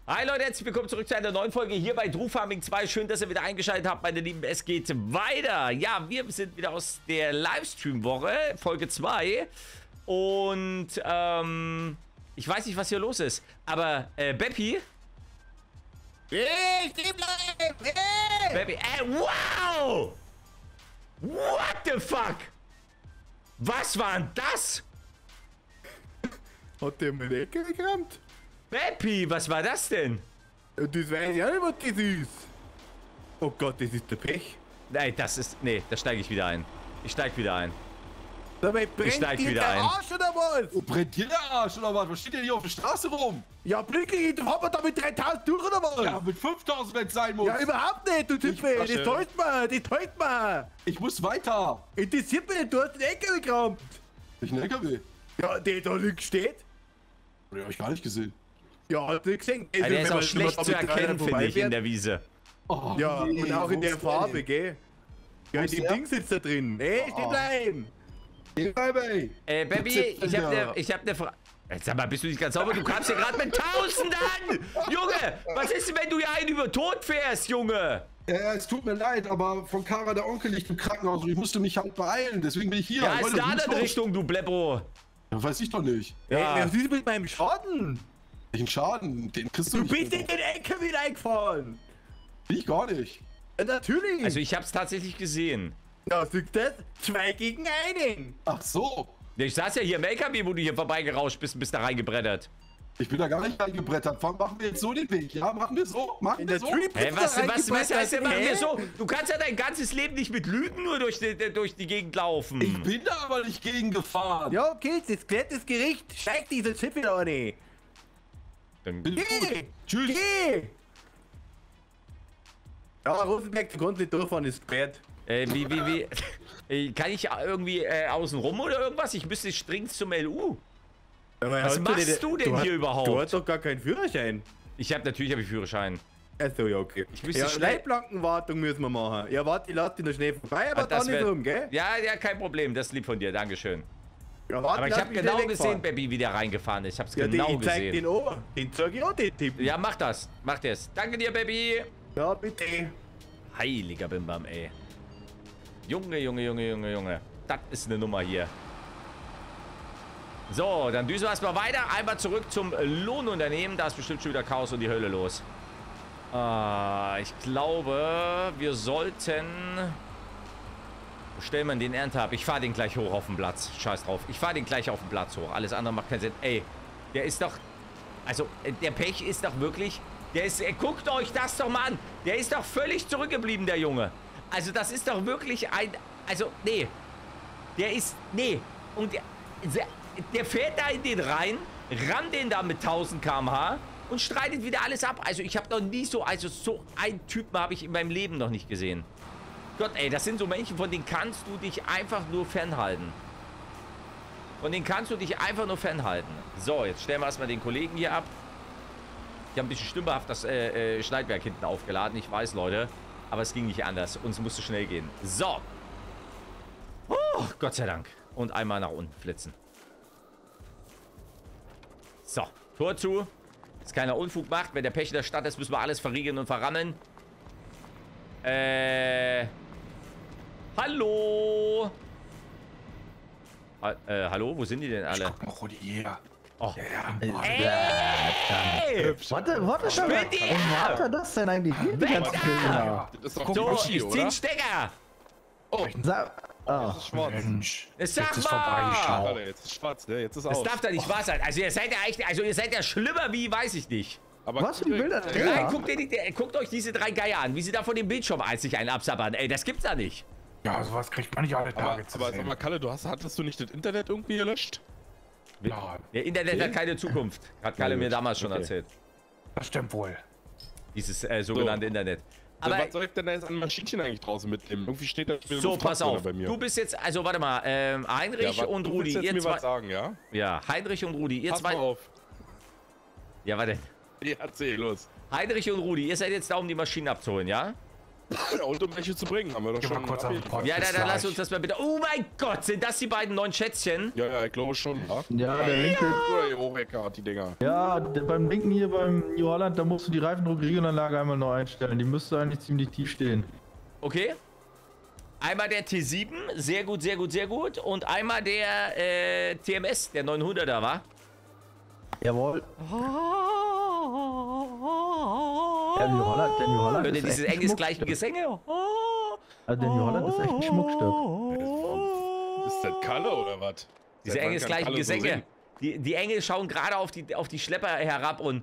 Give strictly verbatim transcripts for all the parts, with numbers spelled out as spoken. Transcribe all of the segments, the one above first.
Hi Leute, herzlich willkommen zurück zu einer neuen Folge hier bei True Farming zwei. Schön, dass ihr wieder eingeschaltet habt, meine Lieben. Es geht weiter. Ja, wir sind wieder aus der Livestream-Woche, Folge zwei. Und, ähm, ich weiß nicht, was hier los ist. Aber, äh, Beppi? Hey, stehen bleiben! Hey! Beppi, äh, wow! What the fuck? Was war denn das? Hat der meine Ecke gerammt? Beppi, was war das denn? Das weiß ich auch nicht, was das ist. Oh Gott, das ist der Pech. Nein, das ist, nee, da steige ich wieder ein. Ich steige wieder ein. Dabei brennt steig dir wieder der ein. Arsch oder was? Oh, brennt dir der Arsch oder was? Was steht denn hier auf der Straße rum? Ja, Blicki, du haben wir da mit dreitausend durch oder was? Ja, mit fünftausend, wenn es sein muss. Ja, überhaupt nicht, du Typ, das Asche. täuscht mir, das täuscht mir. Ich muss weiter. Interessiert mich nicht, du hast den Ecke gerammt. Ich ein L K W. Ja, der da links steht. Den hab ich gar nicht gesehen. Ja, hast du gesehen? Ja, der ist Wenn auch man- schlecht wenn zu man da mit erkennen, dreihundert finde ich, in vorbeifährt. der Wiese. Oh, Ja, nee, und auch in wo der ist Farbe, gell? Ja, in Wo ist dem der? Ding sitzt da drin. Ey, stehen Oh. bleiben. der? Baby. Äh, Baby, sitzt ich denn habe da? eine ich hab ne Frage. Sag mal, bist du nicht ganz sauber? Du kamst hier gerade mit tausend an! Junge, was ist denn, wenn du hier einen über Tod fährst, Junge? Ja, es tut mir leid, aber von Kara der Onkel liegt im Krankenhaus und ich musste mich halt beeilen. Deswegen bin ich hier. Ja, ist Leute, in eine geht's andere los? Richtung, du Bleppo. Ja, weiß ich doch nicht. Ja. Ey, was ist mit meinem Schaden? Welchen Schaden? Den kriegst du Du nicht. bist in den Ecke wieder eingefahren. Ich gar nicht. Ja, natürlich. Also, ich hab's tatsächlich gesehen. ja, siehst du das? Zwei gegen einen. Ach so. Ich saß ja hier im L K W, wo du hier vorbeigerauscht bist und bist da reingebrettert. Ich bin da gar nicht reingebrettert. Machen wir jetzt so den Weg. Ja, machen wir so. Machen In wir der so. Trip- Hä, was, was, was heißt denn, machen Hä? wir so? Du kannst ja dein ganzes Leben nicht mit Lügen nur durch die, durch die Gegend laufen. Ich bin da aber nicht gegen gefahren. Ja, okay, das klärt das Gericht. Steig diese Schiff wieder an. Dann, Bin Geh! gut. Tschüss. Geh! Ja, Rosenberg, du kannst nicht durchfahren, ist spät. äh, wie, wie, wie? Äh, Kann ich irgendwie äh, außen rum oder irgendwas? Ich müsste dringend zum L U. Was machst du denn hast, hier überhaupt? Du hast doch gar keinen Führerschein. Ich habe natürlich hab ich Führerschein. Achso, ja, okay. Ich müsste ja, schnell- Leitplankenwartung müssen wir machen. Ja, warte, ich lass dich noch schnell vorbei, aber Das dann nicht wär- rum, gell? Ja, ja, kein Problem. Das ist lieb von dir. Dankeschön. Ja, warte, Aber ich lass habe mich genau schnell gesehen, wegfahren. Baby, wie der reingefahren ist. Ich habe es Ja, genau den, ich zeig gesehen. den an. Den zeig ich auch, den Tipp. Ja, mach das. Mach das. Danke dir, Baby. Ja, bitte. Heiliger Bimbam, ey. Junge, Junge, Junge, Junge, Junge. Das ist eine Nummer hier. So, dann düsen wir erstmal weiter. Einmal zurück zum Lohnunternehmen. Da ist bestimmt schon wieder Chaos und die Hölle los. Ah, ich glaube, wir sollten... Wo stellen wir den Ernte ab? Ich fahre den gleich hoch auf den Platz. Scheiß drauf. Ich fahre den gleich auf den Platz hoch. Alles andere macht keinen Sinn. Ey, der ist doch... Also, äh, der Pech ist doch wirklich... Der ist... Äh, guckt euch das doch mal an. Der ist doch völlig zurückgeblieben, der Junge. Also, das ist doch wirklich ein... Also, nee. Der ist... Nee. Und der... Der fährt da in den rein, rammt den da mit tausend Kilometer pro Stunde und streitet wieder alles ab. Also, ich habe noch nie so... Also, so einen Typen habe ich in meinem Leben noch nicht gesehen. Gott, ey, das sind so Menschen, von denen kannst du dich einfach nur fernhalten. Von denen kannst du dich einfach nur fernhalten. So, jetzt stellen wir erstmal den Kollegen hier ab. Ich habe ein bisschen stümperhaft das äh, äh, Schneidwerk hinten aufgeladen. Ich weiß, Leute. Aber es ging nicht anders. Uns musste schnell gehen. So. Oh, Gott sei Dank. Und einmal nach unten flitzen. So. Tor zu. Dass keiner Unfug macht. Wenn der Pech in der Stadt ist, müssen wir alles verriegeln und verrammeln. Äh... Hallo? Ha äh, hallo? Wo sind die denn alle? Guck mal, Rudi, ja. Oh. Ja. Ey! Warte, warte schon. Spinnt ihr? Warum hat er das denn eigentlich? Hier die Weg ganzen da! Filme. Das ist doch So, Yoshi, ich zieh oder? den Stecker! Sa oh. Das ist schwarz. Mensch. Sag Jetzt ist mal! vorbei, schau. Warte, jetzt ist schwarz, ne? Jetzt ist Das aus. darf doch nicht wahr sein. Also ihr seid ja echt, also ihr seid ja schlimmer wie, weiß ich nicht. Aber Was für ein Bilder? Nein, Ja. guckt, ihr die, der- guckt euch diese drei Geier an, wie sie da von dem Bildschirm einzig einen absabbern. Ey, das gibt's da nicht. Ja, sowas kriegt man nicht alle Aber, Tage zu aber sag sehen. mal, Kalle, du hast, hattest du nicht das Internet irgendwie gelöscht? Ja, Der Internet Okay. hat keine Zukunft. Hat Kalle Na mir gut, damals schon okay. erzählt. das stimmt wohl. Dieses äh, sogenannte So. Internet. Aber Aber was soll ich denn da jetzt an Maschinchen eigentlich draußen mitnehmen? Irgendwie steht da wieder so, ein pass Luftfahrt auf. bei mir. Du bist jetzt, also warte mal, ähm, Heinrich ja, wa- und du Rudi, willst jetzt ihr mir zwei. was sagen, ja? Ja, Heinrich und Rudi, ihr Pass mal zwei. auf. Ja, warte. Ja, erzähl, los. Heinrich und Rudi, ihr seid jetzt da, um die Maschinen abzuholen, ja? Und um welche zu bringen, haben wir doch Geh schon. mal kurz auf den Pott. Ja, Bis dann, dann lass gleich. uns das mal bitte... Oh mein Gott, sind das die beiden neuen Schätzchen? Ja, ja, ich glaube schon. Ja, Ja, der Winkel. ja. Hochwecker hat die Dinger. Ja, der, beim Linken hier beim New Holland, da musst du die Reifendruck-Regelanlage einmal neu einstellen. Die müsste eigentlich ziemlich tief stehen. Okay. Einmal der T sieben, sehr gut, sehr gut, sehr gut. Und einmal der äh, T M S, der neunhunderter war. Jawohl. Der New Holland, der New Holland Hört ihr ist dieses echt ein engelsgleichen Schmuckstück. Gesänge? Also der New Holland ist echt ein Schmuckstück. Ist das Kalle oder was? Diese Seit wann engelsgleichen kann Kalle so Gesänge. singen? Die, die Engel schauen gerade auf die, auf die Schlepper herab und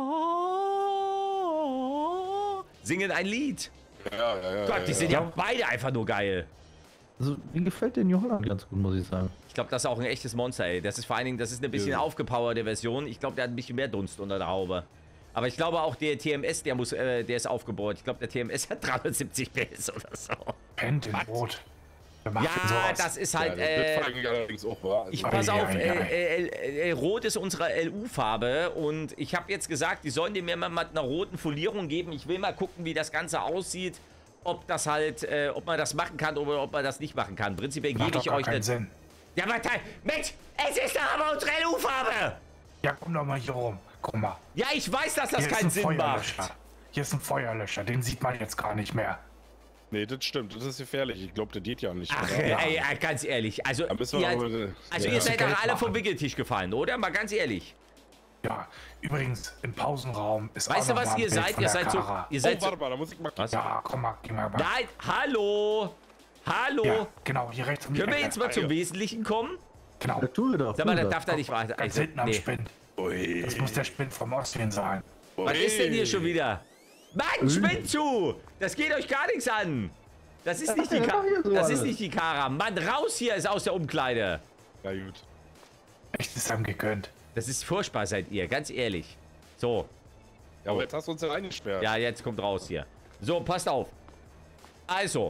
singen ein Lied. Ja, ja, ja. Gott, die ja, sind ja beide einfach nur geil. Also, mir gefällt der New Holland ganz gut, muss ich sagen. Ich glaube, das ist auch ein echtes Monster, ey. Das ist vor allen Dingen, das ist eine bisschen Ja. aufgepowerte Version. Ich glaube, der hat ein bisschen mehr Dunst unter der Haube. Aber ich glaube auch, der T M S, der muss, äh, der ist aufgebohrt. Ich glaube, der T M S hat dreihundertsiebzig P S oder so. Pennt in Rot. Wer macht denn Ja, sowas? das ist Ja, halt, das wird äh, vor allem allerdings auch wahr. Also, ich Ei, pass auf, ei, äh, ei. äh, äh, äh, Rot ist unsere L U-Farbe und ich habe jetzt gesagt, die sollen mir mal mit einer roten Folierung geben. Ich will mal gucken, wie das Ganze aussieht, ob das halt, äh, ob man das machen kann oder ob man das nicht machen kann. Prinzipiell Macht gebe doch ich gar euch keinen eine... Sinn. Ja, aber da, Mensch, es ist doch aber unsere L U-Farbe! Ja, komm doch mal hier rum. Guck mal. Ja, ich weiß, dass das Hier ist keinen ein Sinn Feuerlöscher. macht. Hier ist ein Feuerlöscher. Den sieht man jetzt gar nicht mehr. nee, das stimmt. Das ist gefährlich. Ich glaube, das geht ja nicht. Ach, oder? ey, ey, ganz ehrlich, also, Da müssen wir ihr, aber, äh, also ja. ihr seid doch Geld alle machen. vom Wickeltisch gefallen, oder? Mal ganz ehrlich. Ja, übrigens, im Pausenraum ist Weißt auch du, noch was mal ein ihr Bild seid? von Ihr der seid so, Kara. ihr Oh, seid so, warte mal, da muss ich mal... Was? Ja, komm mal, geh mal. Nein, hallo! Hallo! Ja, genau, hier rechts um die Können wir Ecke. jetzt mal zum Wesentlichen kommen? Genau, Da tue doch. Sag mal, tu das doch. darf da nicht weiter. ganz Also, hinten am nee. Spind. Ui. Das muss der Spind vom Osten sein. Was ist denn hier schon wieder? Mann, Spind zu! Das geht euch gar nichts an! Das ist nicht die, Ja, Ka mach hier so das ist alles. nicht die Kara. Mann, raus hier ist aus der Umkleide. Na gut. Echt ist einem gegönnt. Das ist furchtbar, seid ihr, ganz ehrlich. So, Ja, aber jetzt hast du uns ja reingesperrt. ja, jetzt kommt raus hier. So, passt auf. Also.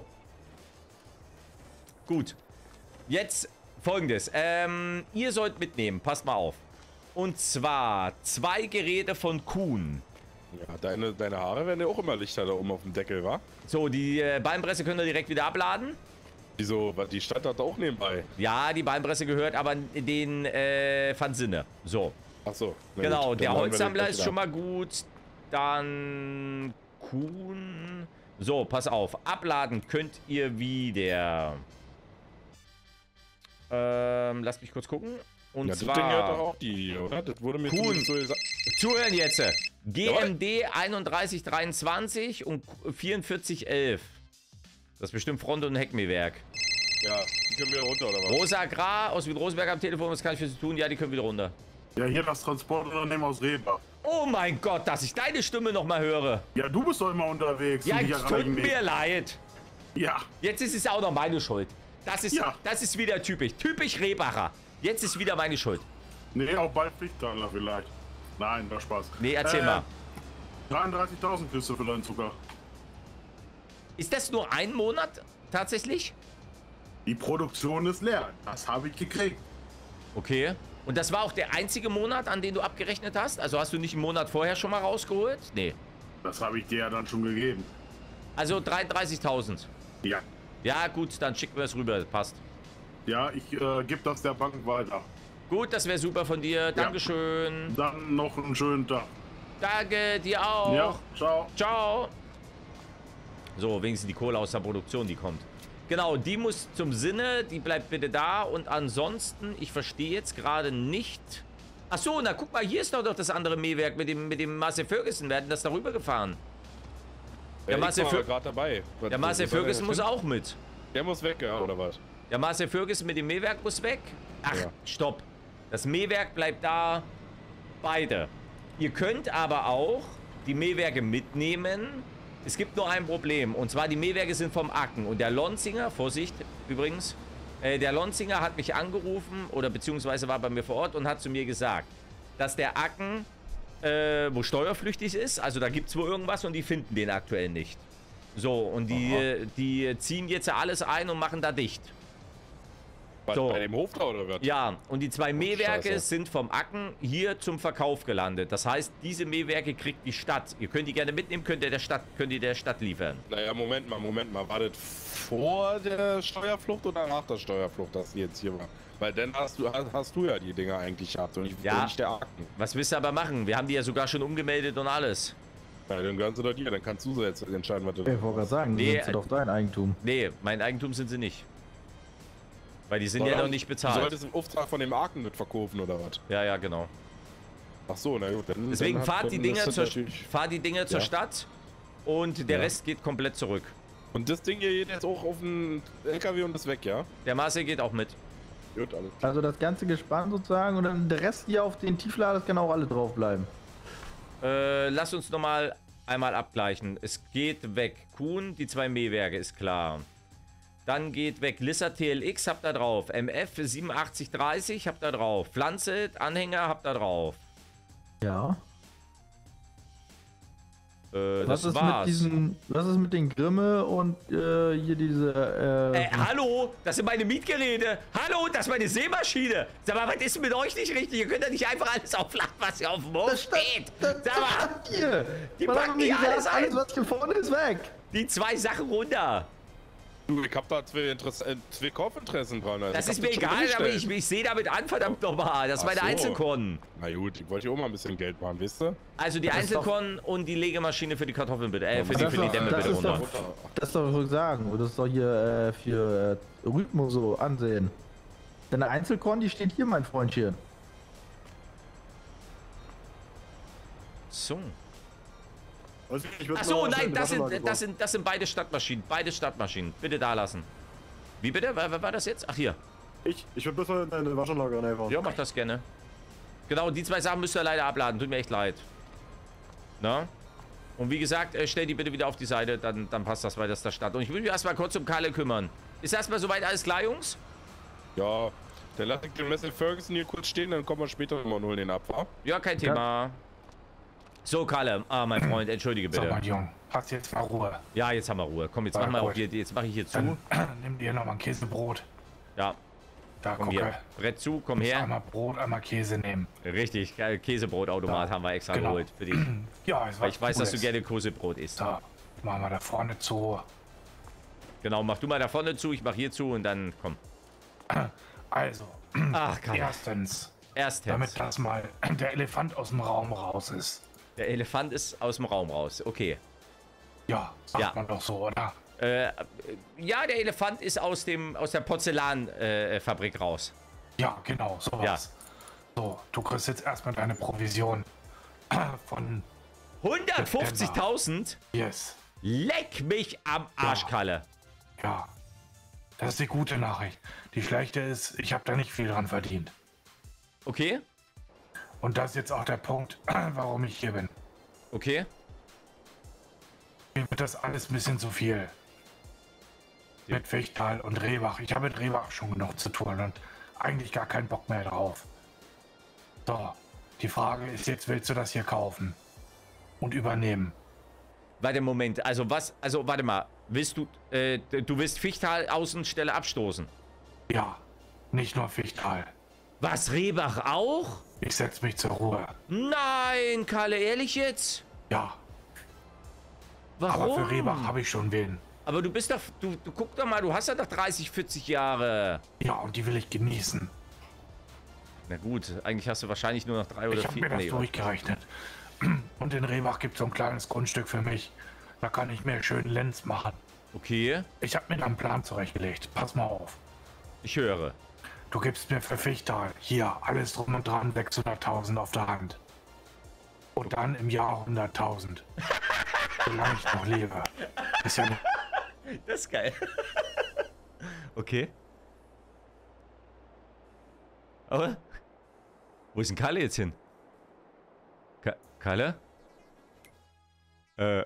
Gut. Jetzt folgendes. Ähm, ihr sollt mitnehmen, passt mal auf. Und zwar zwei Geräte von Kuhn. Ja, deine, deine Haare werden ja auch immer lichter da oben auf dem Deckel, wa? So, die äh, Beinpresse könnt ihr direkt wieder abladen. Wieso? Was, die stand da auch nebenbei. Ja, die Beinpresse gehört aber den äh, Van Sinne. So, Ach so. na genau. gut, Der dann machen wir Holzsammler das ist wieder. schon mal gut. Dann Kuhn. So, pass auf. Abladen könnt ihr wieder. Ähm, lasst mich kurz gucken. Und Ja, das Ding gehört doch zwar. auch die, oder? Das wurde mir Kuhn. zumindest so gesagt. Zuhören jetzt. G M D einunddreißig dreiundzwanzig und vierundvierzig elf. Das ist bestimmt Front- und Heckmähwerk. Ja, die können wieder runter, oder was? Rosa Agrar aus Wien-Rosenberg am Telefon. Was kann ich für Sie tun? Ja, die können wieder runter. Ja, hier das Transportunternehmen aus Reba. Oh mein Gott, dass ich deine Stimme noch mal höre. Ja, du bist doch immer unterwegs. Ja, und die es tut erreichen mir mich. leid. Ja, Jetzt ist es auch noch meine Schuld. Das ist, Ja. das ist wieder typisch. Typisch Rebacher. Jetzt ist wieder meine Schuld. nee, auch bald Pflichtteiler vielleicht. Nein, war Spaß. Nee, erzähl Äh, mal. dreiunddreißigtausend kriegst du für deinen Zucker. Ist das nur ein Monat tatsächlich? Die Produktion ist leer. Das habe ich gekriegt. Okay. Und das war auch der einzige Monat, an den du abgerechnet hast? Also hast du nicht einen Monat vorher schon mal rausgeholt? Nee. Das habe ich dir ja dann schon gegeben. Also dreiunddreißigtausend. Ja. Ja, gut, dann schicken wir es rüber. Passt. Ja, ich äh, gebe das der Bank weiter. Gut, das wäre super von dir. Dankeschön. Dann noch einen schönen Tag. Danke, dir auch. Ja, ciao. Ciao. So, wenigstens die Kohle aus der Produktion, die kommt. Genau, die muss zum Sinne, die bleibt bitte da. Und ansonsten, ich verstehe jetzt gerade nicht. Ach so, na guck mal, hier ist doch doch das andere Mähwerk mit dem, mit dem Marcel Ferguson. Wir hatten das darüber gefahren. Der Ja, Marcel, ich war Fer gerade dabei. Was- der Marcel was soll der Ferguson muss denn? auch mit. Der muss weg, ja, oder was? Der Marcel Ferguson mit dem Mähwerk muss weg. Ach, Ja. stopp. Das Mähwerk bleibt da. Beide. Ihr könnt aber auch die Mähwerke mitnehmen. Es gibt nur ein Problem. Und zwar, die Mähwerke sind vom Acken. Und der Lonzinger, Vorsicht übrigens, äh, der Lonzinger hat mich angerufen oder beziehungsweise war bei mir vor Ort und hat zu mir gesagt, dass der Acken äh, wo steuerpflichtig ist. Also da gibt es wohl irgendwas und die finden den aktuell nicht. So, und die, äh, die ziehen jetzt alles ein und machen da dicht. Was, So. bei dem Hof da oder was? Ja, und die zwei Mähwerke Scheiße. sind vom Acken hier zum Verkauf gelandet. Das heißt, diese Mähwerke kriegt die Stadt. Ihr könnt die gerne mitnehmen, könnt ihr der Stadt, könnt ihr der Stadt liefern. Naja, Moment mal, Moment mal. War das vor der Steuerflucht oder nach der Steuerflucht, dass die jetzt hier war? Weil dann hast du, hast, hast du ja die Dinger eigentlich gehabt und nicht, Ja. und nicht der Aken. Was willst du aber machen? Wir haben die ja sogar schon umgemeldet und alles. Ja, dann gehören sie doch dir, dann kannst du jetzt entscheiden, was du... Ich wollte gerade sagen, Nee, nee, sind doch dein Eigentum. Nee, mein Eigentum sind sie nicht. Weil die sind ja Sondern noch nicht Du bezahlt. solltest im Auftrag von dem Aken nicht verkaufen, oder was? Ja, ja, genau. Ach so, na gut. Dann, Deswegen dann fahrt hat, die dann Dinger ist das zur, natürlich- fahrt die Dinger zur Ja. Stadt und der Ja. Rest geht komplett zurück. Und das Ding hier geht jetzt auch auf den L K W und ist weg, ja? Der Marcel geht auch mit. Gut, alles. Also das ganze Gespann sozusagen und dann der Rest hier auf den Tieflader, das kann auch alle drauf bleiben. Äh, lass uns nochmal einmal abgleichen. Es geht weg. Kuhn, die zwei Mähwerke, ist klar. Dann geht weg Lissa T L X, habt da drauf. M F siebenundachtzig dreißig, habt da drauf. Pflanze, Anhänger, habt da drauf. Ja. Äh, Was das ist war's. mit diesen, was ist mit den Grimme und äh, hier diese, äh, Äh, hallo, das sind meine Mietgeräte. Hallo, das ist meine Seemaschine. Sag mal, was ist mit euch nicht richtig? Ihr könnt ja nicht einfach alles aufladen, was hier auf dem Hof steht. das, Sag mal, habt ihr. die Man hat packen mir die gesagt, alles ein. alles was hier vorne ist weg. die zwei Sachen runter. Du, ich hab da zwei, Interess äh, zwei Kaufinteressen dran. Also Das ich ist hab mir schon egal, aber umgestellt. ich, ich sehe damit an, verdammt nochmal. Das ist Ach meine so. Einzelkonten. Na gut, ich wollte ja auch mal ein bisschen Geld machen, wisst ihr? Also die Das ist doch- Einzelkonten und die Legemaschine für die Kartoffeln bitte. Äh, für die, Das für die ist Dämme doch- bitte das ist runter. doch- Das ist doch so sagen. Und das ist doch hier äh, für äh, Rüben und so ansehen. Deine Einzelkorn, die steht hier, mein Freundchen. So. Also, ich würd Ach so, mal nein, schnell das die Waschanlage sind, das, sind, das sind beide Stadtmaschinen. Beide Stadtmaschinen. Bitte da lassen. Wie bitte? Wer, wer war das jetzt? Ach, hier. bauen. Ich, ich würde bloß mal eine Waschanlage reinfahren. Ja, mach das gerne. Genau, die zwei Sachen müsst ihr leider abladen. Tut mir echt leid. Na? Und wie gesagt, äh, stell die bitte wieder auf die Seite, dann, dann passt das weiter der Stadt. Und ich will mich erstmal kurz um Kalle kümmern. Ist erstmal soweit alles klar, Jungs? Ja, dann lass ich den Messer Ferguson hier kurz stehen, dann kommen wir später nochmal und holen den ab, wa? Ja, kein Thema. So, Kalle. Ah, mein Freund, entschuldige So, bitte. mein Junge, hast jetzt mal Ruhe. Ja, jetzt haben wir Ruhe. Komm, jetzt Ja, machen wir auch gut. hier, jetzt mache ich hier zu. Dann nimm dir nochmal ein Käsebrot. Ja, Da, komm gucke. hier. Brett zu, komm her. Einmal Brot, einmal Käse nehmen. Richtig, geil, Käsebrotautomat Ja, haben wir extra genau. geholt für dich. Ja, ist Weil was ich weiß, dass du Cooles. gerne Käsebrot isst. So, machen wir da vorne zu. Genau, mach du mal da vorne zu, ich mach hier zu und dann komm. Also, Ach, Kalle. erstens, Erstens, damit das mal der Elefant aus dem Raum raus ist. der Elefant ist aus dem Raum raus. Okay. Ja, sagt Ja. man doch so, oder? Äh, ja, der Elefant ist aus, dem, aus der Porzellanfabrik äh, Fabrik raus. Ja, genau, sowas. So, du kriegst jetzt erstmal deine Provision von hundertfünfzigtausend? Yes. Leck mich am Arsch, Ja. Kalle. Ja, das ist die gute Nachricht. Die schlechte ist, ich habe da nicht viel dran verdient. Okay, Und das ist jetzt auch der Punkt, warum ich hier bin. okay. Mir wird das alles ein bisschen zu viel. Mit Fichtal und Rehbach. Ich habe mit Rehbach schon genug zu tun und eigentlich gar keinen Bock mehr drauf. So, die Frage ist jetzt, willst du das hier kaufen und übernehmen? Warte, Moment. Also was, also warte mal. Willst du, äh, du willst Fichtal Außenstelle abstoßen? Ja, nicht nur Fichtal. Was, Rehbach auch? Ich setz mich zur Ruhe. Nein, Kalle, ehrlich jetzt? Ja, Warum? aber für Rehbach habe ich schon wen. Aber du bist doch, du, du guck doch mal, du hast ja doch dreißig, vierzig Jahre. Ja, und die will ich genießen. Na gut, eigentlich hast du wahrscheinlich nur noch drei oder Ich habe vier. mir das nee, durchgerechnet. Und in Rehbach gibt es so ein kleines Grundstück für mich. Da kann ich mir schön Lenz machen. okay, Ich habe mir da einen Plan zurechtgelegt. Pass mal auf. ich höre. Du gibst mir für Fichtal hier alles drum und dran sechshunderttausend auf der Hand. Und dann im Jahr hunderttausend. Solange ich noch lebe. Ist ja nicht. Das ist geil. Okay. Aber, wo ist denn Kalle jetzt hin? Ka Kalle? Äh.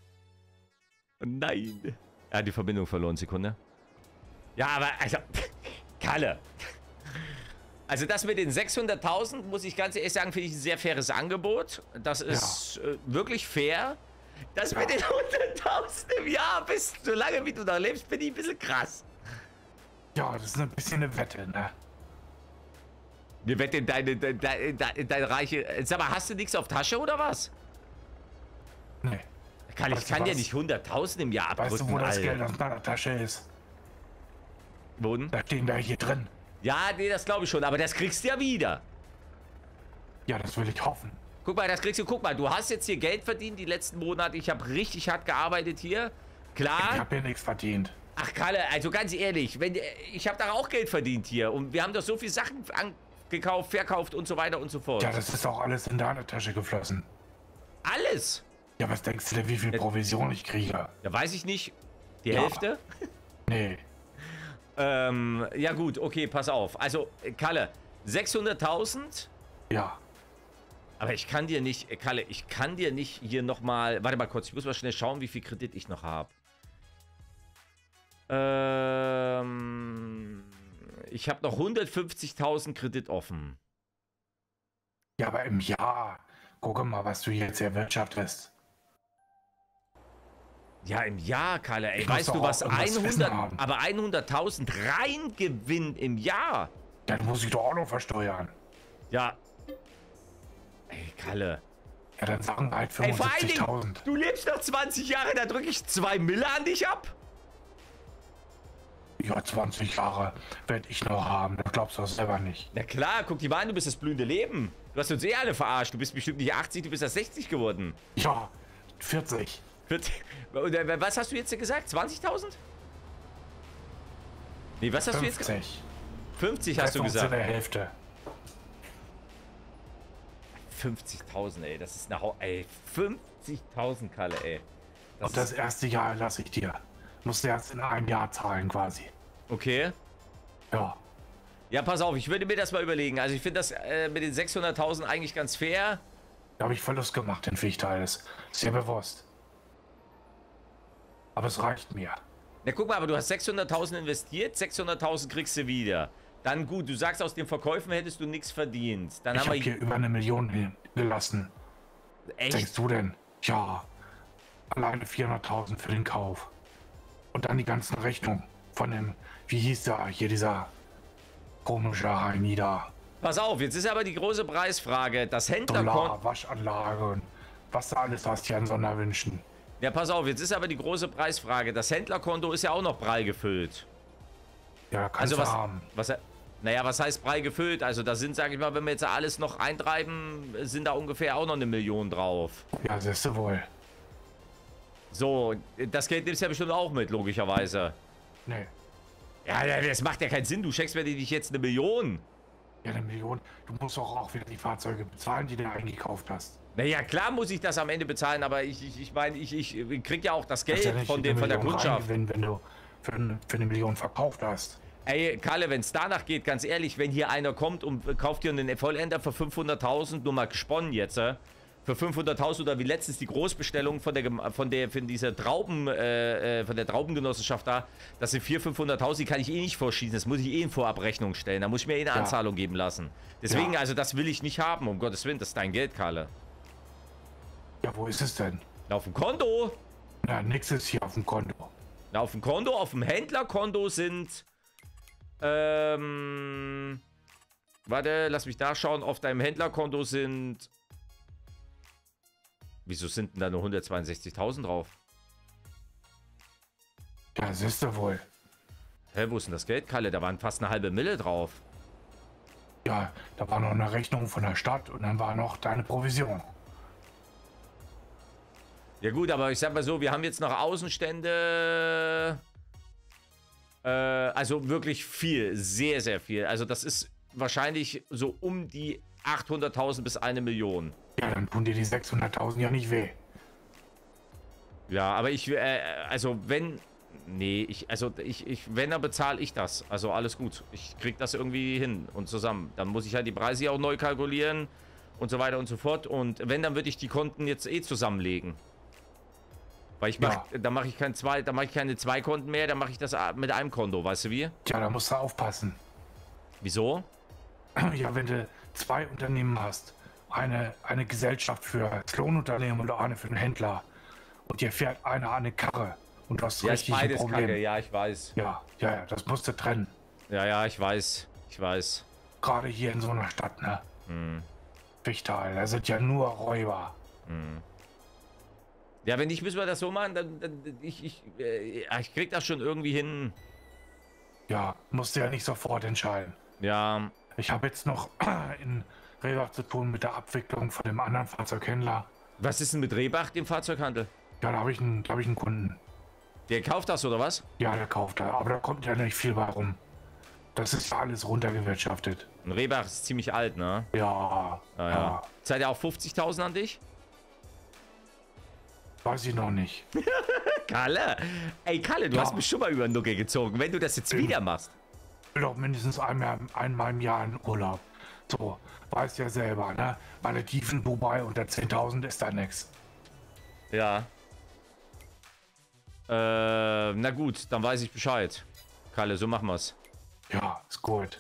Nein. Er hat die Verbindung verloren, Sekunde. Ja, aber, also, Kalle. Also das mit den sechshunderttausend, muss ich ganz ehrlich sagen, finde ich ein sehr faires Angebot. Das ist äh, wirklich fair. Das mit den hunderttausend im Jahr, bis so lange wie du noch lebst, finde ich ein bisschen krass. Ja, das ist ein bisschen eine Wette, ne? Wir wetten deine, deine, deine, deine reiche... Sag mal, hast du nichts auf Tasche oder was? Nee. Karl, ich Weißt du kann dir was? nicht hunderttausend im Jahr abrücken, Weißt du, wo das Alter. Geld aus meiner Tasche ist? Wohnen? Da stehen wir hier drin. Ja, nee, das glaube ich schon, aber das kriegst du ja wieder. Ja, das will ich hoffen. Guck mal, das kriegst du. Guck mal, du hast jetzt hier Geld verdient die letzten Monate. Ich habe richtig hart gearbeitet hier. Ich Klar. habe hier nichts verdient. Ach, Kalle, also ganz ehrlich, wenn, ich habe da auch Geld verdient hier. Und wir haben doch so viele Sachen gekauft, verkauft und so weiter und so fort. Ja, das ist auch alles in deine Tasche geflossen. Alles? Ja, was denkst du denn, wie viel Provision ich kriege? Da weiß ich nicht. Die Ja. Hälfte? Nee. Ähm, ja gut, okay, pass auf. Also, Kalle, sechshunderttausend? Ja. Aber ich kann dir nicht, Kalle, ich kann dir nicht hier nochmal... Warte mal kurz, ich muss mal schnell schauen, wie viel Kredit ich noch habe. Ähm, ich habe noch hundertfünfzigtausend Kredit offen. Ja, aber im Jahr. Guck mal, was du jetzt erwirtschaftest. Ja, im Jahr, Kalle, ey, Ich muss weißt du doch was, auch irgendwas Essen hundert, haben. aber hunderttausend Reingewinn im Jahr. Dann muss ich doch auch noch versteuern. Ja. Ey, Kalle. Ja, dann sagen wir halt Ey, vor allen Dingen, fünfundsiebzigtausend. du lebst noch zwanzig Jahre, da drücke ich zwei Mille an dich ab. Ja, zwanzig Jahre werde ich noch haben. Das glaubst du doch selber nicht. Na klar, guck dir mal an, du bist das blühende Leben. Du hast uns eh alle verarscht. Du bist bestimmt nicht achtzig, du bist erst sechzig geworden. Ja, vierzig. Und, äh, was hast du jetzt gesagt? zwanzigtausend? Nee, was hast du jetzt gesagt? fünfzig. fünfzig hast du Treffen uns in gesagt. der Hälfte. fünfzigtausend, ey, das ist eine Hau... Ey, fünfzigtausend, Kalle, ey. Das Und das ist... erste Jahr lasse ich dir. Musst du erst in einem Jahr zahlen quasi. Okay. Ja. Ja, pass auf, ich würde mir das mal überlegen. Also ich finde das äh, mit den sechshunderttausend eigentlich ganz fair. Da habe ich Verlust gemacht in Fichtal. Das ist dir bewusst. Aber es reicht mir. Na guck mal, aber du hast sechshunderttausend investiert, sechshunderttausend kriegst du wieder. Dann gut, du sagst, aus den Verkäufen hättest du nichts verdient. Dann Ich haben habe wir... hier über eine Million hin- gelassen. Echt? Denkst du denn? Ja. Alleine vierhunderttausend für den Kauf. Und dann die ganzen Rechnungen von dem, wie hieß der hier, dieser komische Heini da. Pass auf, jetzt ist aber die große Preisfrage. Das Händlerkonto... Solar, Waschanlage und was du alles hast hier an Sonderwünschen. Ja, pass auf, jetzt ist aber die große Preisfrage. Das Händlerkonto ist ja auch noch prall gefüllt. Ja, kannst Also du was... haben. was naja, was heißt prall gefüllt? Also da sind, sage ich mal, wenn wir jetzt alles noch eintreiben, sind da ungefähr auch noch eine Million drauf. Ja, siehst du wohl. So, das Geld nimmst du ja bestimmt auch mit, logischerweise. Nee. Ja, ja, das macht ja keinen Sinn. Du schenkst mir nicht jetzt eine Million. Ja, eine Million. Du musst doch auch wieder die Fahrzeuge bezahlen, die du eingekauft hast. Naja, klar muss ich das am Ende bezahlen, aber ich ich, ich meine, ich, ich krieg ja auch das Geld Hast ja nicht von, eine dem, von der Million Kundschaft. reingewinnt, wenn du für, eine- für eine Million verkauft hast. Ey, Kalle, wenn es danach geht, ganz ehrlich, wenn hier einer kommt und kauft hier einen Vollender für fünfhunderttausend, nur mal gesponnen jetzt, äh, für fünfhunderttausend oder wie letztens die Großbestellung von der, Gem- von der, von dieser Trauben, äh, äh, von der Traubengenossenschaft da, das sind vierhunderttausend, fünfhunderttausend, die kann ich eh nicht vorschießen, das muss ich eh in Vorabrechnung stellen, da muss ich mir eh eine Ja. Anzahlung geben lassen. Deswegen, Ja. also das will ich nicht haben, um Gottes Willen, das ist dein Geld, Kalle. Ja, wo ist es denn? Na, auf dem Konto, Na, nix ist hier auf dem Konto. na, auf dem Konto, auf dem Händlerkonto sind, ähm, warte, lass mich nachschauen, auf deinem Händlerkonto sind, wieso sind denn da nur hundertzweiundsechzigtausend drauf? Ja, siehst du wohl. Hä, wo ist denn das Geld, Kalle? Da waren fast eine halbe Mille drauf. Ja, da war noch eine Rechnung von der Stadt und dann war noch deine Provision. Ja gut, aber ich sag mal so, wir haben jetzt noch Außenstände. Äh, also wirklich viel, sehr, sehr viel. Also das ist wahrscheinlich so um die achthunderttausend bis eine Million. Ja, dann tun dir die sechshunderttausend ja nicht weh. Ja, aber ich, äh, also wenn, nee, ich, also ich, ich, wenn, dann bezahle ich das. Also alles gut. Ich krieg das irgendwie hin und zusammen. Dann muss ich halt die Preise auch neu kalkulieren und so weiter und so fort. Und wenn, dann würde ich die Konten jetzt eh zusammenlegen. Weil ich mach, Ja. da mache ich kein zwei, da mache ich keine zwei Konten mehr, dann mache ich das mit einem Konto, weißt du wie? Tja, da musst du aufpassen. Wieso? Ja, wenn du zwei Unternehmen hast, eine, eine Gesellschaft für das Lohnunternehmen und eine für den Händler und dir fährt einer eine Karre und du hast Ja, ist richtig ein beides Problem. Kacke, ja, ich weiß. Ja, ja, ja, das musst du trennen. Ja, ja, ich weiß. Ich weiß. Gerade hier in so einer Stadt, ne? Hm. Fichtal, da sind ja nur Räuber. Hm. Ja, wenn nicht, müssen wir das so machen, dann, dann ich, ich, äh, ich krieg das schon irgendwie hin. Ja, musst du ja nicht sofort entscheiden. Ja, Ich habe jetzt noch in Rehbach zu tun mit der Abwicklung von dem anderen Fahrzeughändler. was ist denn mit Rehbach, dem Fahrzeughandel? Ja, da habe ich, einen- da hab ich einen Kunden. Der kauft das, oder was? Ja, der kauft da, aber da kommt ja nicht viel bei rum. Das ist ja alles runtergewirtschaftet. Und Rehbach ist ziemlich alt, ne? Ja, Ja, ja. ja, Zahlt er auch fünfzigtausend an dich? weiß ich noch nicht. Kalle! Ey, Kalle, du Ja. hast mich schon mal über den Nuckel gezogen, wenn du das jetzt wieder machst. Ich will doch mindestens einmal, einmal im Jahr in Urlaub. So, weißt ja selber, ne? Meine Tiefen Dubai unter zehntausend ist da nix. Ja. Äh, na gut, dann weiß ich Bescheid. Kalle, so machen wir's. Ja, ist gut.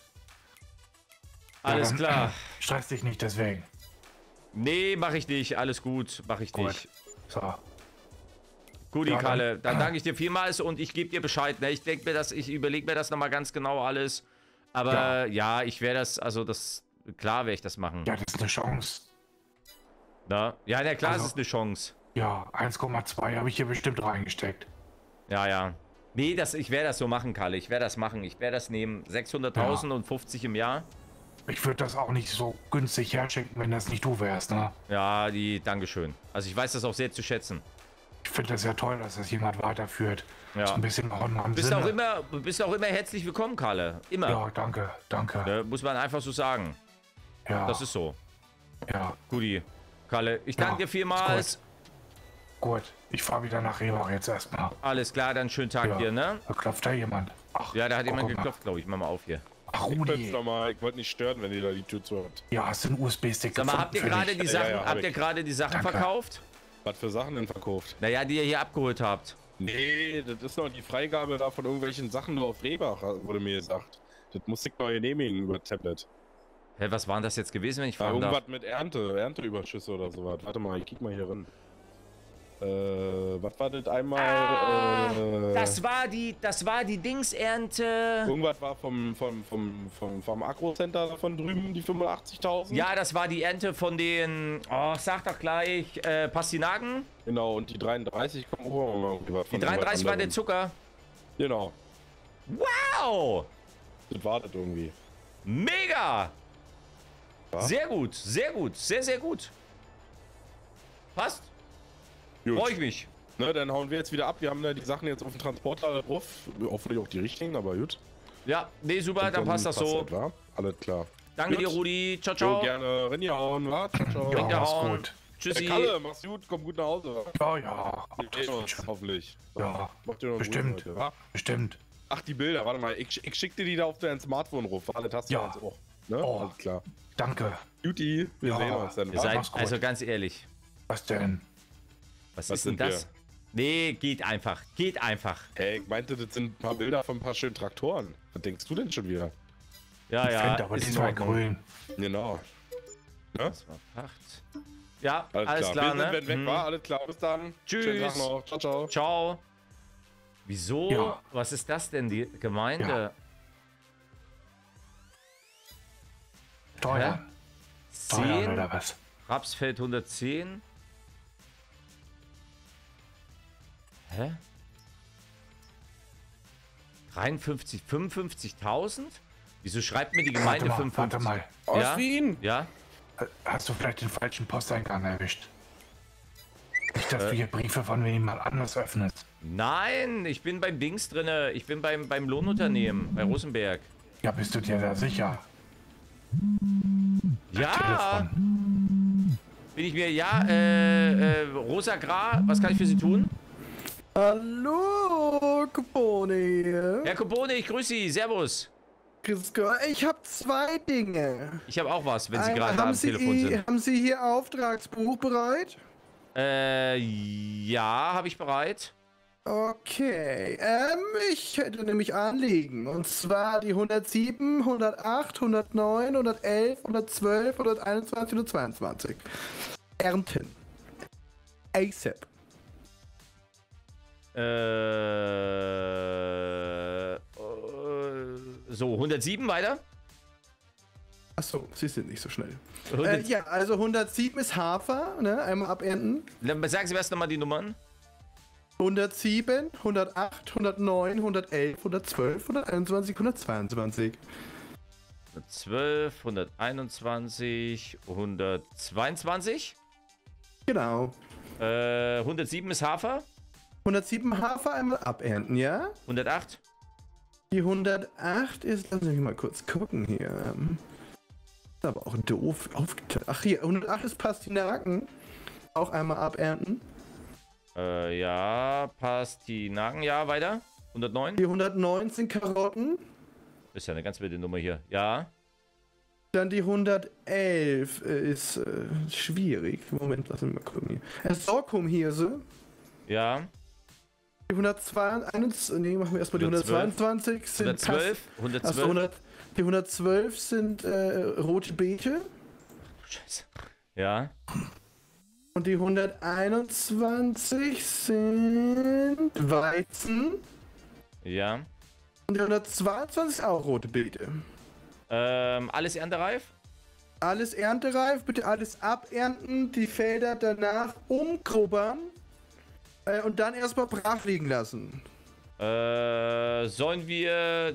Alles dann, klar. Äh, stress dich nicht deswegen. Nee, mach ich nicht. Alles gut, mach ich Gut. nicht. So. Guti, Ja, dann- Kalle, dann danke ich dir vielmals und ich gebe dir Bescheid. Ne? Ich denke mir das, ich überlege mir das nochmal ganz genau alles. Aber ja, ich werde das, also das, klar werde ich das machen. Ja, das ist eine Chance. Na? Ja, na klar, Also- es ist eine Chance. Ja, eins Komma zwei habe ich hier bestimmt reingesteckt. Ja, ja. Nee, das, ich werde das so machen, Kalle. Ich werde das machen. Ich werde das nehmen. sechshunderttausend und fünfzig im Jahr. Ich würde das auch nicht so günstig herschenken, wenn das nicht du wärst, ne? Ja, die, Dankeschön. Also ich weiß das auch sehr zu schätzen. Ich finde das ja toll, dass das jemand weiterführt. Ja. So ein bisschen auch in meinem Bist Sinne. auch immer, bist auch immer herzlich willkommen, Kalle. Immer. Ja, danke, danke. Ne, muss man einfach so sagen. Ja, Das ist so. ja, Guti. Kalle, ich danke Ja, dir ist vielmals. gut. Ich fahre wieder nach Rehbach jetzt erstmal. Alles klar, dann schönen Tag Ja. dir, ne? Da klopft da jemand. Ach, Ja, da hat guck jemand mal. geklopft, glaube ich. Mach mal auf hier. Ach, Ich bin's Rudi. noch mal. Ich wollte nicht stören, wenn ihr da die Tür zu habt. Ja, hast du einen U S B-Stick Sag mal, habt ihr gerade die Ja, Sachen, ja, hab habt ich. ihr gerade die Sachen Danke. verkauft? Was für Sachen denn verkauft? Naja, die ihr hier abgeholt habt. Nee, das ist noch die Freigabe da von irgendwelchen Sachen nur auf Rehbach, wurde mir gesagt. Das muss ich noch genehmigen über Tablet. Hä, was war denn das jetzt gewesen, wenn ich Ja, fragen darf? irgendwas mit Ernte, Ernteüberschüsse oder sowas. Warte mal, ich kick mal hier rein. Äh, was war das einmal? Ah, äh, Das war die, das war die Dingsernte. Irgendwas war vom, vom, vom, vom, vom Agrocenter von drüben, die fünfundachtzigtausend. Ja, das war die Ernte von den, oh, sag doch gleich, äh, Pastinaken. Genau, und die dreiunddreißig kommen auch irgendwie Die dreiunddreißig war der Zucker. Genau, Wow! das war das irgendwie. Mega! Ja. Sehr gut, sehr gut, sehr, sehr gut. Passt? Gut. Freue ich mich. Ne, dann hauen wir jetzt wieder ab. Wir haben da die Sachen jetzt auf dem Transporter drauf. Hoffentlich auch die richtigen, aber gut. Ja, nee, super, dann passt das so. Das, wa? Alles klar. Danke Gut. dir, Rudi. Ciao, So, ciao. gerne reingehauen, wa? Ciao, ciao. Ja, Danke, mach's Hauen. gut. Tschüssi. Hey, Kalle, mach's gut, komm gut nach Hause. Ja, ja. Wir sehen uns, hoffentlich. Ja, Macht dir noch einen bestimmt. guten heute, wa? Bestimmt. Ach, die Bilder, warte mal. Ich, ich schick dir die da auf dein Smartphone ruf. Alles hast du Ja. jetzt auch. Ne? Oh. Alles klar. Danke. Beauty, wir Ja. sehen uns dann. Ihr wa? seid, mach's gut. also ganz ehrlich, Was denn? was, Was ist denn sind das? Nee, geht einfach. Geht einfach. Hey, ich meinte, das sind ein paar Bilder von ein paar schönen Traktoren. Was denkst du denn schon wieder? Ja, Ich ja. finde aber ist in diesmal Ordnung. grün. Genau. Ne? Das war Pacht. Ja, Alles, alles, klar. klar, Wir sind, ne? wenn weg Hm. war, alles klar. Bis dann. Tschüss. Schönen Tag noch. Ciao, ciao. Ciao. Wieso? Ja. Was ist das denn, die Gemeinde? Ja. Steuern. Steuern zehn, oder was? Rapsfeld hundertzehn. Hä? dreiundfünfzig, fünfundfünfzigtausend? Wieso schreibt mir die Gemeinde Warte mal, warte fünfundfünfzig? mal. Ja? Wien. Ja? Äh, Hast du vielleicht den falschen Posteingang erwischt? Nicht, dass Äh. du hier Briefe von jemand anders öffnest. Nein, ich bin beim Dings drinne. Ich bin beim, beim Lohnunternehmen, bei Rosenberg. Ja, bist du dir da sicher? Ja, Telefon. bin ich mir, ja, äh, äh, Rosa Gra, was kann ich für Sie tun? Hallo, Kupone hier. Herr Kobone, ich grüße Sie, servus. Grüß Gott. Ich habe zwei Dinge. Ich habe auch was, wenn Sie Einmal, gerade haben am Sie, Telefon sind. haben Sie hier Auftragsbuch bereit? Äh, ja, habe ich bereit. Okay, ähm, ich hätte nämlich Anliegen. Und zwar die hundertsieben, hundertacht, hundertneun, hundertelf, hundertzwölf, hunderteinundzwanzig, hundertzweiundzwanzig. Ernten. ASAP. Äh, äh, So, hundertsieben weiter. Achso, sie sind nicht so schnell. hundert Äh, ja, also hundertsieben ist Hafer, ne? Einmal abernten. Sagen Sie erst nochmal die Nummern. hundertsieben, hundertacht, hundertneun, hundertelf, hundertzwölf, hunderteinundzwanzig, hundertzweiundzwanzig. hundertzwölf, hunderteinundzwanzig, hundertzweiundzwanzig. Genau. Äh, hundertsieben ist Hafer. hundertsieben Hafer einmal abernten, ja? hundertacht. Die hundertacht ist, lass mich mal kurz gucken hier. ähm, Ist aber auch doof aufgeteilt. Ach hier, hundertacht ist Pastinaken. Auch einmal abernten. Äh, ja, Pastinaken, ja, weiter. hundertneun. Die hundertneun sind Karotten. Ist ja eine ganz wilde Nummer hier. Ja. Dann die hundertelf äh, ist äh, schwierig. Moment, lass mich mal gucken hier. Äh, Sorghumhirse. Ja. Die hundertzweiundzwanzig, nee, machen wir erstmal die hundertzweiundzwanzig. Sind hundertzwölf. Achso, hundertzwölf. hundert, die hundertzwölf sind äh, rote Beete. Scheiße. Ja. Und die hunderteinundzwanzig sind Weizen. Ja. Und die hundertzweiundzwanzig ist auch rote Beete. Ähm, alles erntereif? Alles erntereif, bitte alles abernten, die Felder danach umgrubbern äh, und dann erstmal brach liegen lassen. Äh, sollen wir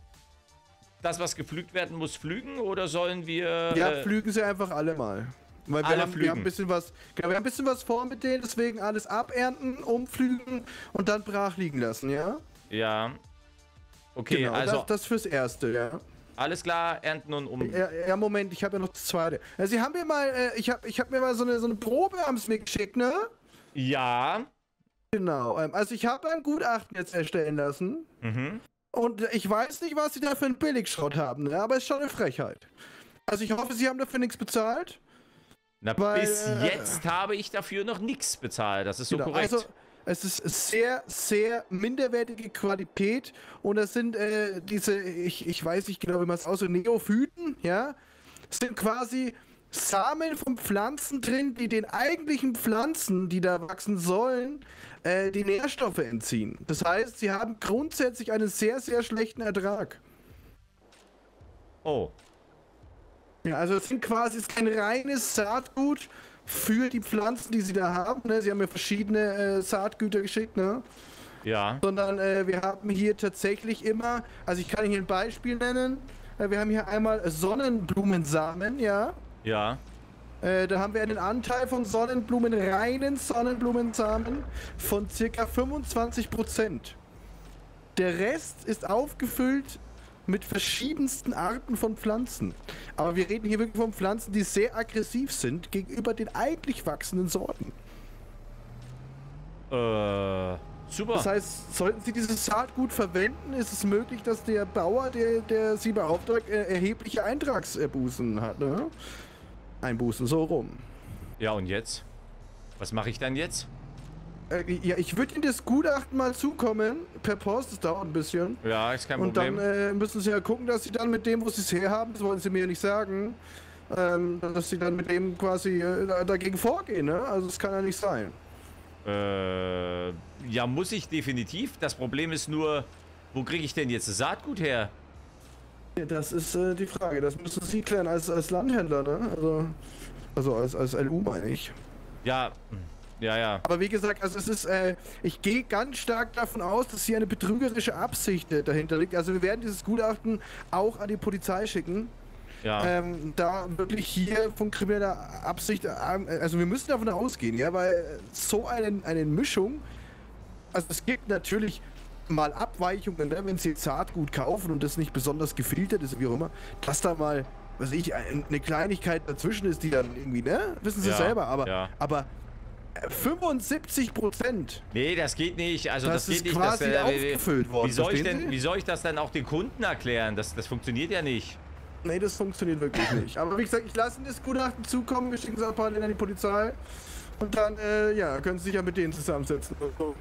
das, was gepflügt werden muss, pflügen oder sollen wir... Ja, äh, pflügen sie einfach alle mal. Weil wir alle haben, wir pflügen. haben ein bisschen was, genau, wir haben ein bisschen was vor mit denen, deswegen alles abernten, umpflügen und dann brach liegen lassen, ja? Ja. Okay, Genau, also das, das fürs Erste, ja. alles klar, ernten und um... Ja, ja Moment, ich habe ja noch das Zweite. Ja, sie haben mir mal, äh, ich habe ich hab mir mal so eine, so eine Probe, haben sie mir geschickt, ne? Ja. Genau, ähm, also ich habe ein Gutachten jetzt erstellen lassen. Mhm. Und ich weiß nicht, was sie da für einen Billigschrott haben, ne? Aber es ist schon eine Frechheit. Also ich hoffe, sie haben dafür nichts bezahlt. Na, Weil, bis äh, jetzt habe ich dafür noch nichts bezahlt. Das ist so Genau, korrekt. Also es ist sehr, sehr minderwertige Qualität und das sind äh, diese, ich, ich weiß nicht genau, wie man es aussieht, Neophyten, ja? Es sind quasi Samen von Pflanzen drin, die den eigentlichen Pflanzen, die da wachsen sollen, äh, die Nährstoffe entziehen. Das heißt, sie haben grundsätzlich einen sehr, sehr schlechten Ertrag. Oh. Ja, also es sind quasi es ist kein reines Saatgut für die Pflanzen, die sie da haben. Ne? Sie haben mir verschiedene äh, Saatgüter geschickt, ne? Ja. Sondern äh, wir haben hier tatsächlich immer, also ich kann hier ein Beispiel nennen. Äh, wir haben hier einmal Sonnenblumensamen, ja. Ja. Äh, da haben wir einen Anteil von Sonnenblumen, reinen Sonnenblumensamen von circa fünfundzwanzig Prozent. Der Rest ist aufgefüllt mit verschiedensten Arten von Pflanzen. Aber wir reden hier wirklich von Pflanzen, die sehr aggressiv sind gegenüber den eigentlich wachsenden Sorten. Äh, super. Das heißt, sollten Sie dieses Saatgut verwenden, ist es möglich, dass der Bauer, der, der Sie beauftragt, äh, erhebliche Eintragsbußen hat, ne? Einbußen, so rum. Ja, und jetzt? Was mache ich dann jetzt? Äh, ja, ich würde Ihnen das Gutachten mal zukommen, per Post, das dauert ein bisschen. Ja, ist kein Und Problem. dann äh, müssen Sie ja gucken, dass Sie dann mit dem, wo Sie es herhaben, das wollen Sie mir ja nicht sagen, ähm, dass Sie dann mit dem quasi äh, dagegen vorgehen, ne? Also das kann ja nicht sein. Äh, ja, muss ich definitiv. Das Problem ist nur, wo kriege ich denn jetzt das Saatgut her? Ja, das ist äh, die Frage, das müssen Sie klären als, als Landhändler, ne? Also, also als, als L U meine ich. Ja, ja, ja. Aber wie gesagt, also es ist, äh, ich gehe ganz stark davon aus, dass hier eine betrügerische Absicht äh, dahinter liegt. Also wir werden dieses Gutachten auch an die Polizei schicken. Ja. Ähm, da wirklich hier von krimineller Absicht, äh, also wir müssen davon ausgehen, ja, weil so eine, eine Mischung, also es gibt natürlich mal Abweichungen, ne, wenn Sie Saatgut kaufen und das nicht besonders gefiltert ist, wie auch immer, dass da mal, was weiß ich, eine Kleinigkeit dazwischen ist, die dann irgendwie, ne, wissen Sie Ja, selber, aber, ja. aber fünfundsiebzig Prozent. Nee, das geht nicht. Also das, Das geht ist nicht. quasi das, äh, wie- aufgefüllt worden, Wie soll, ich verstehen denn, Sie? wie soll ich das dann auch den Kunden erklären? Das, das funktioniert ja nicht. Nee, das funktioniert wirklich nicht. Aber wie gesagt, ich lasse Ihnen das Gutachten zukommen, wir schicken es auch parallel an die Polizei. Und dann, äh, ja, können Sie sich ja mit denen zusammensetzen.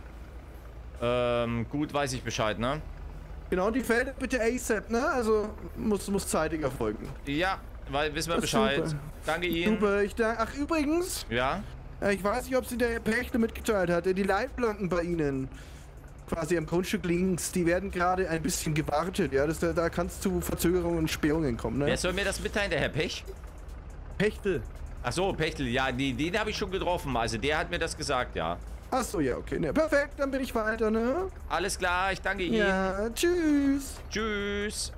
Ähm, gut, weiß ich Bescheid, ne? Genau, die Felder bitte ASAP, ne? Also muss, muss zeitig erfolgen. Ja, weil wissen wir Das ist Bescheid. super. Danke Ihnen. Super, ich danke. Ach, übrigens, Ja? äh, ich weiß nicht, ob Sie der Pächter mitgeteilt hat, äh, die Leitplanken bei Ihnen. quasi am Grundstück links, die werden gerade ein bisschen gewartet, ja, das, da, da kann es zu Verzögerungen und Sperrungen kommen, ne? Wer soll mir das mitteilen, der Herr Pech? Pechtel. Ach so, Pechtel, ja, die, den habe ich schon getroffen, also der hat mir das gesagt, ja. Ach so, ja, okay, ne, perfekt, dann bin ich weiter, ne? Alles klar, ich danke Ihnen. Ja, tschüss. Tschüss.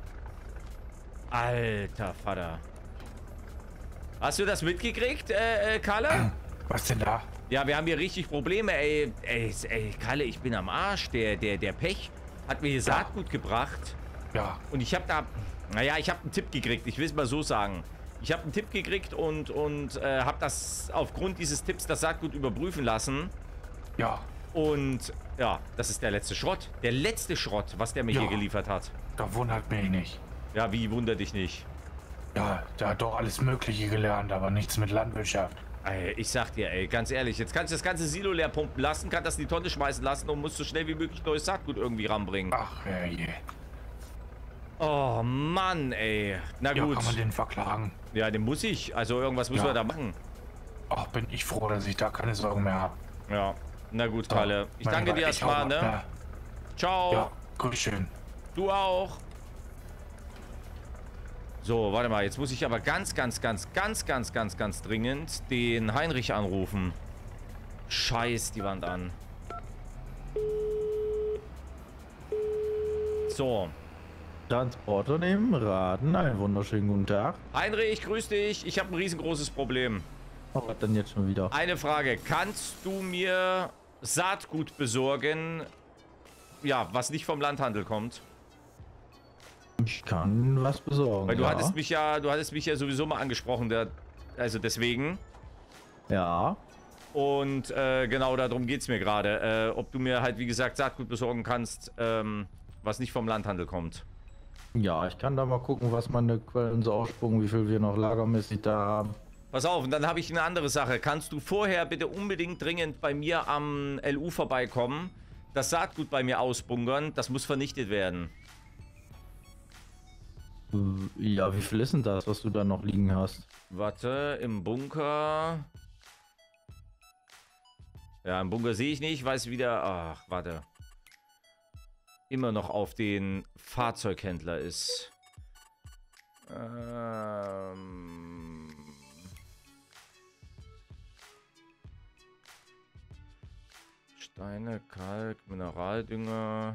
Alter Vater. Hast du das mitgekriegt, äh, äh, Kalle? Was denn da? Ja, wir haben hier richtig Probleme, ey. Ey, ey Kalle, ich bin am Arsch. Der, der, der Pech hat mir hier Saatgut gebracht. Ja. Und ich habe da, naja, ich habe einen Tipp gekriegt. Ich will es mal so sagen. Ich habe einen Tipp gekriegt und, und äh, habe das aufgrund dieses Tipps das Saatgut überprüfen lassen. Ja. Und ja, das ist der letzte Schrott. Der letzte Schrott, was der mir Ja. hier geliefert hat. Da wundert mich nicht. Ja, wie wundert dich nicht? Ja, der hat doch alles Mögliche gelernt, aber nichts mit Landwirtschaft. Ey, ich sag dir, ey, ganz ehrlich, jetzt kannst du das ganze Silo leer pumpen lassen, kann das in die Tonne schmeißen lassen und musst so schnell wie möglich neues Saatgut irgendwie ranbringen. Ach, herrje. Oh, Mann, ey. Na Ja, gut. kann man den verklagen? Ja, den muss ich. Also irgendwas müssen Ja. wir da machen. Ach, bin ich froh, dass ich da keine Sorgen mehr habe. Ja. Na gut, Kalle. Ich Mein danke Lieber, dir ich erstmal, hau ne? Ja. Ciao. Ja, grüß schön. Du auch. So, warte mal. Jetzt muss ich aber ganz, ganz, ganz, ganz, ganz, ganz, ganz dringend den Heinrich anrufen. Scheiß die Wand an. So. Transportunternehmen, Raden, einen wunderschönen guten Tag. Heinrich, grüß dich. Ich habe ein riesengroßes Problem. Oh, was denn jetzt schon wieder? Eine Frage. Kannst du mir Saatgut besorgen, ja, was nicht vom Landhandel kommt? Ich kann was besorgen. Weil du ja. hattest mich ja, du hattest mich ja sowieso mal angesprochen, der, also deswegen. Ja. Und äh, genau darum geht es mir gerade. Äh, ob du mir halt, wie gesagt, Saatgut besorgen kannst, ähm, was nicht vom Landhandel kommt. Ja, ich kann da mal gucken, was meine Quellen so ausspucken, wie viel wir noch lagermäßig da haben. Pass auf, und dann habe ich eine andere Sache. Kannst du vorher bitte unbedingt dringend bei mir am L U vorbeikommen, das Saatgut bei mir ausbunkern, das muss vernichtet werden. Ja, wie viel ist denn das, was du da noch liegen hast? Warte, im Bunker. Ja, im Bunker sehe ich nicht, weiß wieder. Ach, warte. Immer noch auf den Fahrzeughändler ist. Ähm. Steine, Kalk, Mineraldünger.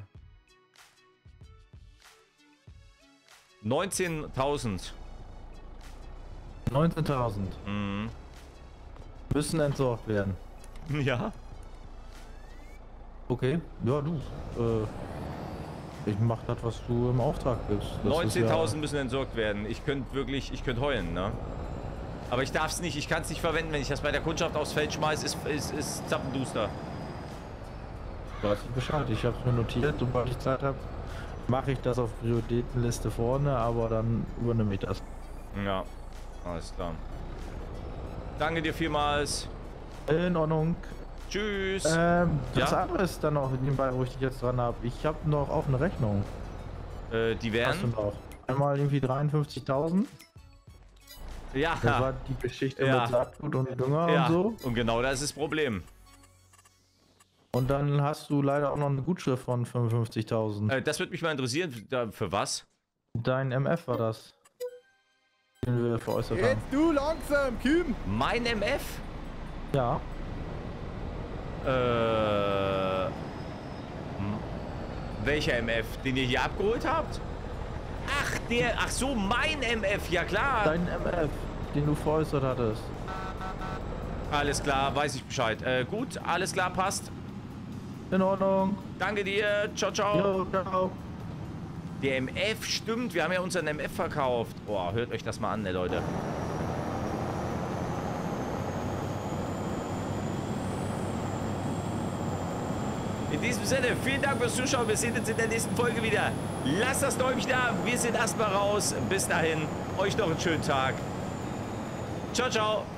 neunzehntausend. neunzehntausend. Mhm. Müssen entsorgt werden. Ja. Okay, ja du. Äh, ich mach das, was du im Auftrag gibst. Das ist neunzehntausend müssen entsorgt werden. Ich könnte wirklich, ich könnte heulen, ne? Aber ich darf es nicht, ich kann es nicht verwenden, wenn ich das bei der Kundschaft aufs Feld schmeiße, ist, ist, ist zappenduster. Ja, weiß ich Bescheid. Ich habe es mir notiert, sobald ich Zeit habe, mache ich das auf Prioritätenliste vorne, aber dann übernehme ich das. Ja, alles klar. Danke dir vielmals. In Ordnung. Tschüss. Ähm, das Ja? andere ist dann noch nebenbei, wo ich dich jetzt dran habe. Ich habe noch auf eine Rechnung. Äh, die Hast du werden. noch? Einmal irgendwie dreiundfünfzigtausend. Ja, Das war die Geschichte Ja. mit Saatgut und Dünger ja. und so. Und genau das ist das Problem. Und dann hast du leider auch noch eine Gutschrift von fünfundfünfzigtausend. Äh, das würde mich mal interessieren. Da, für was? Dein M F war das. Den wir veräußert haben. Jetzt du langsam, Kim! Mein M F? Ja. Äh. hm. Welcher M F? Den ihr hier abgeholt habt? Ach, der. Ach so, mein M F. Ja, klar. Dein M F, den du veräußert hattest. Alles klar, weiß ich Bescheid. Äh, gut, alles klar, passt. In Ordnung. Danke dir. Ciao, ciao. Jo, ciao. Der M F, stimmt. Wir haben ja unseren M F verkauft. Boah, hört euch das mal an, ne, Leute. In diesem Sinne, vielen Dank fürs Zuschauen. Wir sehen uns in der nächsten Folge wieder. Lasst das Däumchen da. Wir sind erstmal raus. Bis dahin, euch noch einen schönen Tag. Ciao, ciao.